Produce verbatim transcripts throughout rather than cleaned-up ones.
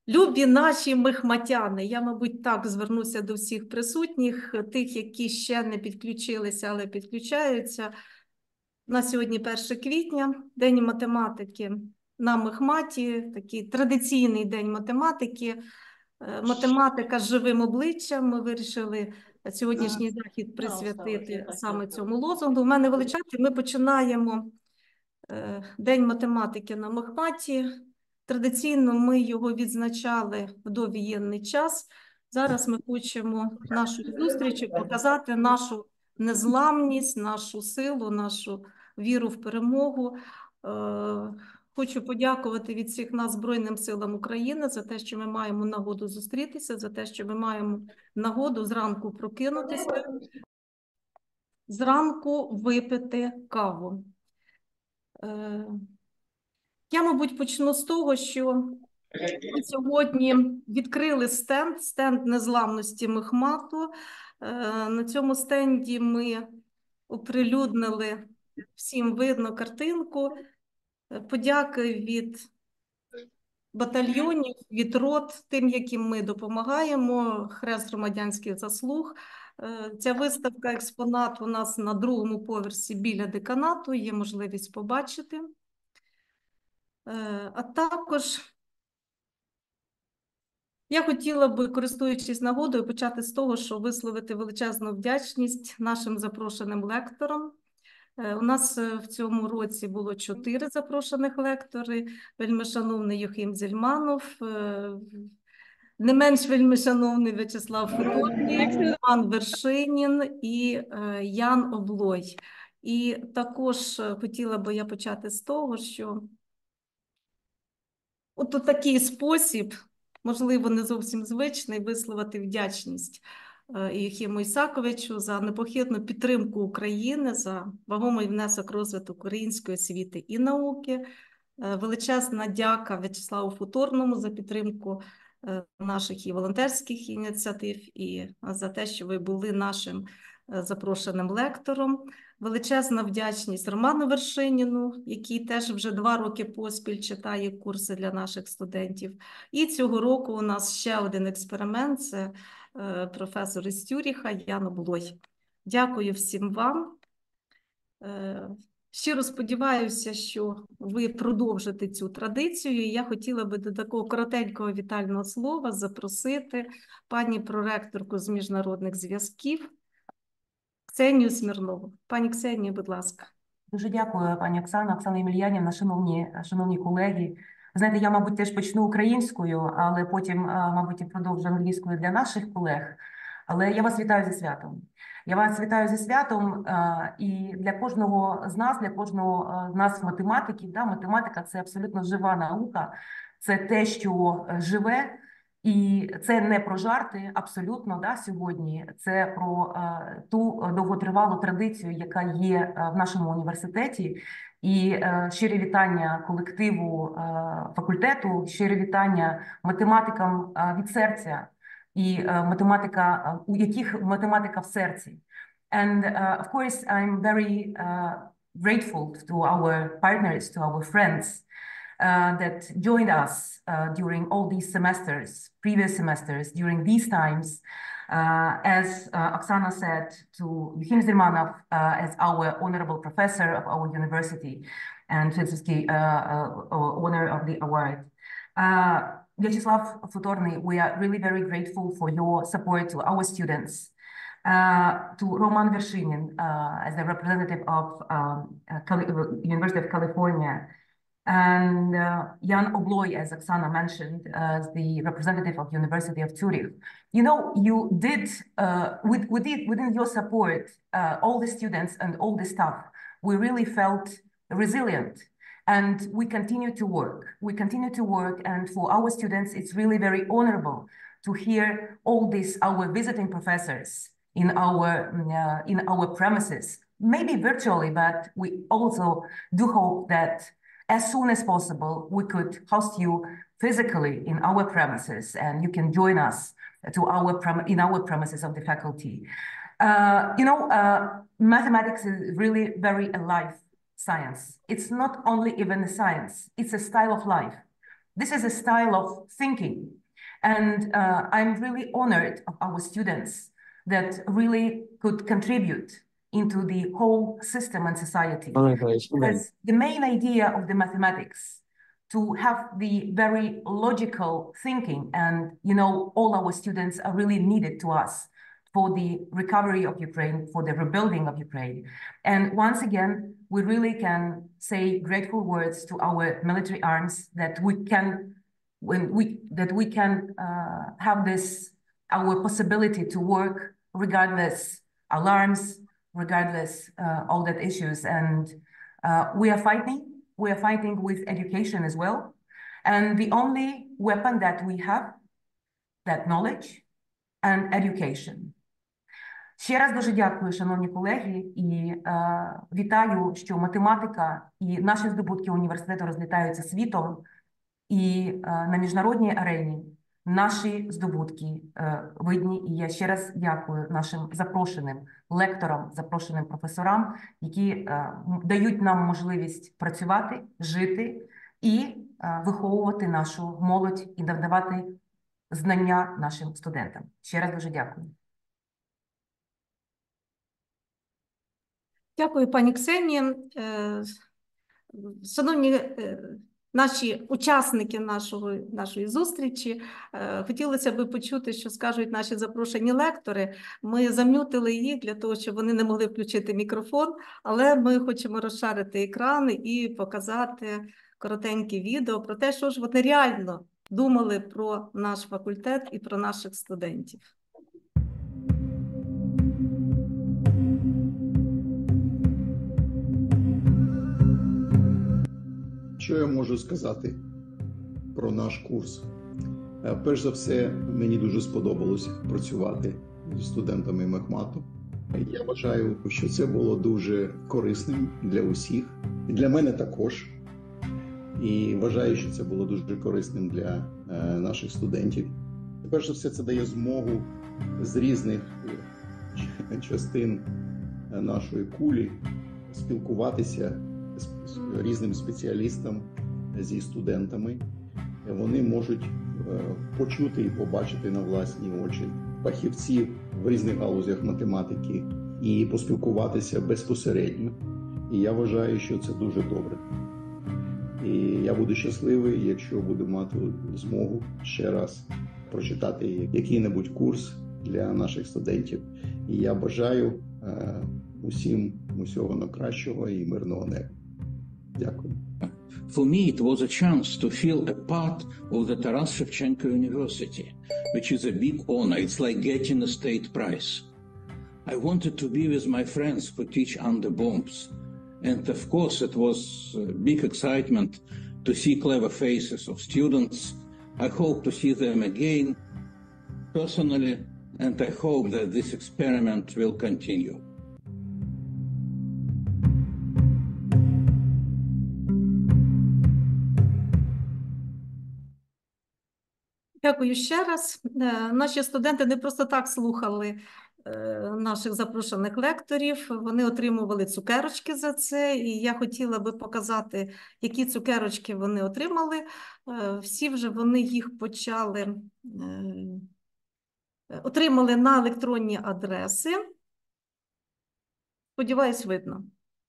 Любі наші михматяни, я, мабуть, так звернуся до всіх присутніх, тих, які ще не підключилися, але підключаються. На сьогодні перше квітня, День математики на Михматі, такий традиційний день математики. Математика з живим обличчям. Ми вирішили сьогоднішній захід присвятити саме цьому лозунгу. У мене величезний, ми починаємо День математики на Михматі. Традиційно ми його відзначали в довоєнний час. Зараз ми хочемо нашою зустрічі показати нашу незламність, нашу силу, нашу віру в перемогу. Хочу подякувати від всіх нас Збройним силам України за те, що ми маємо нагоду зустрітися, за те, що ми маємо нагоду зранку прокинутися, зранку випити каву. Я, мабуть, почну з того, що ми сьогодні відкрили стенд, стенд незламності Михмату. На цьому стенді ми оприлюднили, всім видно картинку, подяки від батальйонів, від рот, тим, яким ми допомагаємо, хрест громадянських заслуг. Ця виставка, експонат у нас на другому поверсі біля деканату, є можливість побачити. А також я хотіла би, користуючись нагодою, почати з того, що висловити величезну вдячність нашим запрошеним лекторам. У нас в цьому році було чотири запрошених лектори. Вельмишановний Юхим Зельманов, не менш вельмишановний В'ячеслав Федорник, Іван Вершинін і Ян Облой. І також хотіла би я почати з того, що от у такий спосіб, можливо, не зовсім звичний, висловити вдячність Юхиму Ісаковичу за непохитну підтримку України, за вагомий внесок в розвиток української освіти і науки. Величезна дяка В'ячеславу Футорному за підтримку наших і волонтерських ініціатив, і за те, що ви були нашим запрошеним лектором. Величезна вдячність Роману Вершиніну, який теж вже два роки поспіль читає курси для наших студентів. І цього року у нас ще один експеримент – це професор із Цюріха Ян Облой. Дякую всім вам. Щиро сподіваюся, що ви продовжите цю традицію. І я хотіла би до такого коротенького вітального слова запросити пані проректорку з міжнародних зв'язків Ксенію Смірнову. Пані Ксенію, будь ласка. Дуже дякую, пані Оксана, Оксана Ємельянівна, шановні, шановні колеги. Знаєте, я, мабуть, теж почну українською, але потім, мабуть, продовжу англійською для наших колег. Але я вас вітаю зі святом. Я вас вітаю зі святом, і для кожного з нас, для кожного з нас математиків, да, математика – це абсолютно жива наука, це те, що живе, і це не про жарти, абсолютно, да, сьогодні, це про е, ту довготривалу традицію, яка є в нашому університеті. І е, щирі вітання колективу е, факультету, щирі вітання математикам е, від серця, і е, математика, у яких математика в серці. And uh, of course, I'm very uh, grateful to our partners, to our friends, Uh, that joined us uh, during all these semesters, previous semesters, during these times, uh, as uh, Oksana said, to Yukhim Zermanov uh, as our honorable professor of our university and Tversky uh, uh, owner of the award. Uh, Vyacheslav Futorny, we are really very grateful for your support to our students. Uh, to Roman Vershinin uh, as the representative of um, uh, University of California, and uh, Jan Obloy, as Oksana mentioned, as the representative of University of Zurich. You know, you did, uh, with, with it, within your support, uh, all the students and all the staff, we really felt resilient, and we continue to work. We continue to work, and for our students, it's really very honorable to hear all these, our visiting professors in our, uh, in our premises, maybe virtually, but we also do hope that as soon as possible, we could host you physically in our premises, and you can join us to our in our premises of the faculty. Uh, you know, uh, mathematics is really very alive science. It's not only even a science, it's a style of life. This is a style of thinking. And uh, I'm really honored of our students that really could contribute into the whole system and society. Because the main idea of the mathematics to have the very logical thinking, and you know, all our students are really needed to us for the recovery of Ukraine, for the rebuilding of Ukraine. And once again, we really can say grateful words to our military arms that we can, when we that we can uh, have this, our possibility to work regardless alarms, regardless uh, all that issues. And uh, we are fighting. We are fighting with education as well. And the only weapon that we have, that knowledge and education. Ще раз дуже дякую, шановні колеги, і е, вітаю, що математика і наші здобутки університету розлітаються світом, і е, на міжнародній арені наші здобутки е, видні. І я ще раз дякую нашим запрошеним лекторам, запрошеним професорам, які е, дають нам можливість працювати, жити і е, виховувати нашу молодь і надавати знання нашим студентам. Ще раз дуже дякую. Дякую, пані Ксенії. Шановні наші учасники нашого, нашої зустрічі, хотілося б почути, що скажуть наші запрошені лектори. Ми зам'ютили їх для того, щоб вони не могли включити мікрофон, але ми хочемо розшарити екрани і показати коротеньке відео про те, що ж вони реально думали про наш факультет і про наших студентів. Що я можу сказати про наш курс? Перш за все, мені дуже сподобалось працювати зі студентами Мехмату. Я вважаю, що це було дуже корисним для усіх, і для мене також. І вважаю, що це було дуже корисним для наших студентів. Перш за все, це дає змогу з різних частин нашої кулі спілкуватися з різним спеціалістам, зі студентами. Вони можуть почути і побачити на власні очі фахівців в різних галузях математики і поспілкуватися безпосередньо. І я вважаю, що це дуже добре. І я буду щасливий, якщо буду мати змогу ще раз прочитати який-небудь курс для наших студентів. І я бажаю усім усього найкращого і мирного неба. Дякую. For me, it was a chance to feel a part of the Taras Shevchenko University, which is a big honor. It's like getting a state prize. I wanted to be with my friends who teach under bombs. And of course, it was a big excitement to see clever faces of students. I hope to see them again personally, and I hope that this experiment will continue. Дякую ще раз. Наші студенти не просто так слухали наших запрошених лекторів, вони отримували цукерочки за це, і я хотіла би показати, які цукерочки вони отримали. Всі вже вони їх почали, отримали на електронні адреси. Сподіваюсь, видно.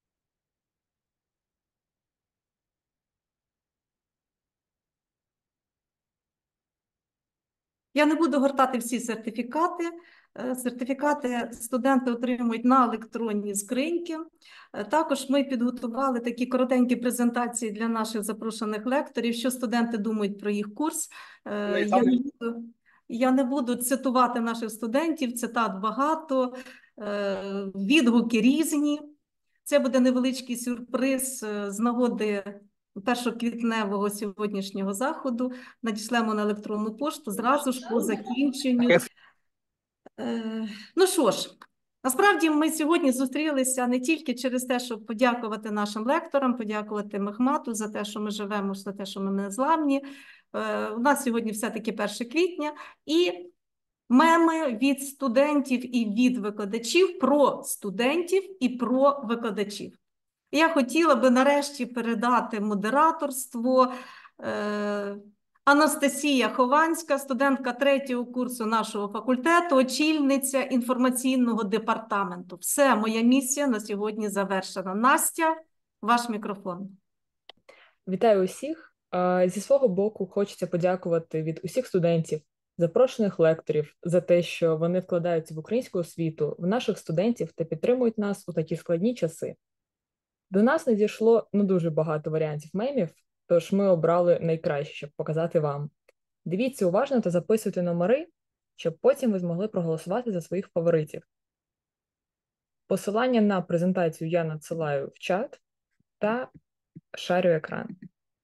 Я не буду гортати всі сертифікати. Сертифікати студенти отримують на електронні скриньки. Також ми підготували такі коротенькі презентації для наших запрошених лекторів, що студенти думають про їх курс. Я не буду, я не буду цитувати наших студентів, цитат багато, відгуки різні. Це буде невеличкий сюрприз з нагоди першоквітневого сьогоднішнього заходу. Надішлемо на електронну пошту зразу ж по закінченню. Е, ну що ж, насправді ми сьогодні зустрілися не тільки через те, щоб подякувати нашим лекторам, подякувати Мехмату за те, що ми живемо, за те, що ми незламні. Е, у нас сьогодні все-таки перше квітня. І меми від студентів і від викладачів про студентів і про викладачів. Я хотіла би нарешті передати модераторство Е, Анастасія Хованська, студентка третього курсу нашого факультету, очільниця інформаційного департаменту. Все, моя місія на сьогодні завершена. Настя, ваш мікрофон. Вітаю усіх. Е, Зі свого боку хочеться подякувати від усіх студентів, запрошених лекторів за те, що вони вкладаються в українську освіту, в наших студентів та підтримують нас у такі складні часи. До нас надійшло ну дуже багато варіантів мемів, тож ми обрали найкраще, щоб показати вам. Дивіться уважно та записуйте номери, щоб потім ви змогли проголосувати за своїх фаворитів. Посилання на презентацію я надсилаю в чат та шарю екран.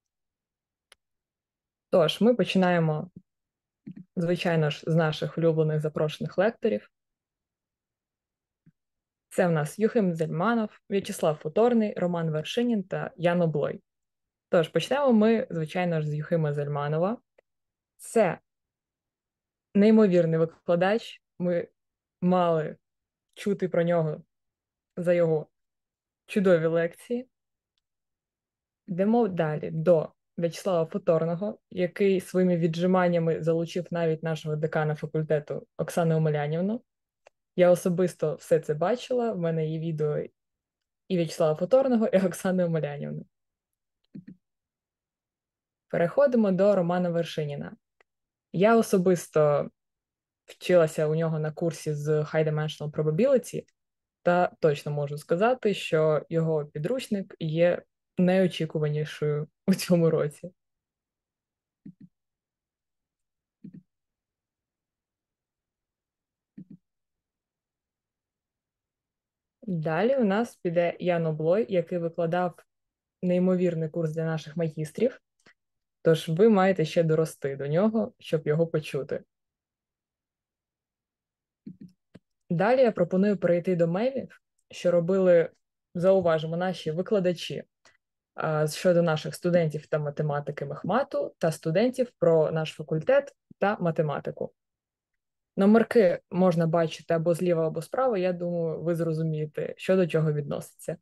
Тож, ми починаємо, звичайно ж, з наших улюблених запрошених лекторів. Це в нас Юхим Зельманов, В'ячеслав Футорний, Роман Вершинін та Ян Облой. Тож, почнемо ми, звичайно ж, з Юхима Зельманова. Це неймовірний викладач. Ми мали чути про нього за його чудові лекції. Йдемо далі до В'ячеслава Футорного, який своїми віджиманнями залучив навіть нашого декана факультету Оксану Омелянівну. Я особисто все це бачила, в мене є відео і В'ячеслава Футорного, і Оксани Омелянівни. Переходимо до Романа Вершиніна. Я особисто вчилася у нього на курсі з High Dimensional Probability, та точно можу сказати, що його підручник є найочікуванішою у цьому році. Далі у нас піде Ян Облой, який викладав неймовірний курс для наших магістрів, тож ви маєте ще дорости до нього, щоб його почути. Далі я пропоную перейти до мемів, що робили, зауважимо, наші викладачі щодо наших студентів та математики Мехмату та студентів про наш факультет та математику. Номерки можна бачити або зліва, або справа, я думаю, ви зрозумієте, що до чого відноситься.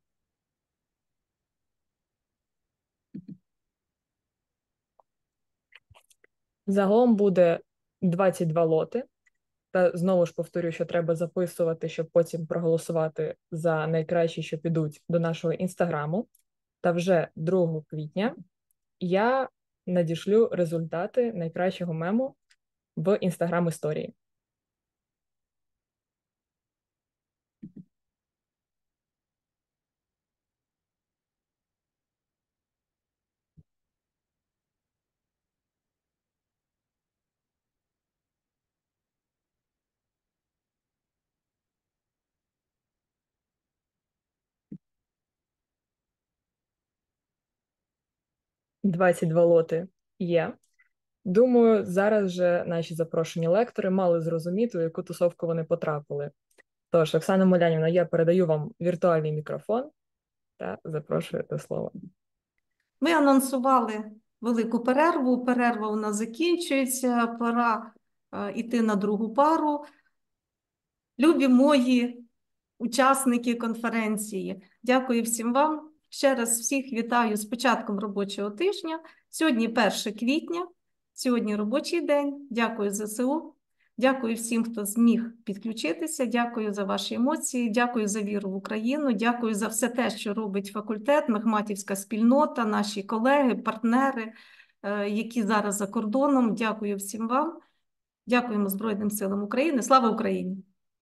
Загалом буде двадцять два лоти. Та знову ж повторюю, що треба записувати, щоб потім проголосувати за найкращі, що підуть до нашого інстаграму. Та вже другого квітня я надішлю результати найкращого мему в інстаграм історії. двадцять два лоти є. Думаю, зараз же наші запрошені лектори мали зрозуміти, у яку тусовку вони потрапили. Тож, Оксана Омелянівна, я передаю вам віртуальний мікрофон та запрошую до слова. Ми анонсували велику перерву. Перерва у нас закінчується, пора е, йти на другу пару. Любі мої учасники конференції, дякую всім вам. Ще раз всіх вітаю з початком робочого тижня. Сьогодні перше квітня, сьогодні робочий день. Дякую ЗСУ, дякую всім, хто зміг підключитися, дякую за ваші емоції, дякую за віру в Україну, дякую за все те, що робить факультет, мехматівська спільнота, наші колеги, партнери, які зараз за кордоном. Дякую всім вам. Дякуємо Збройним силам України. Слава Україні!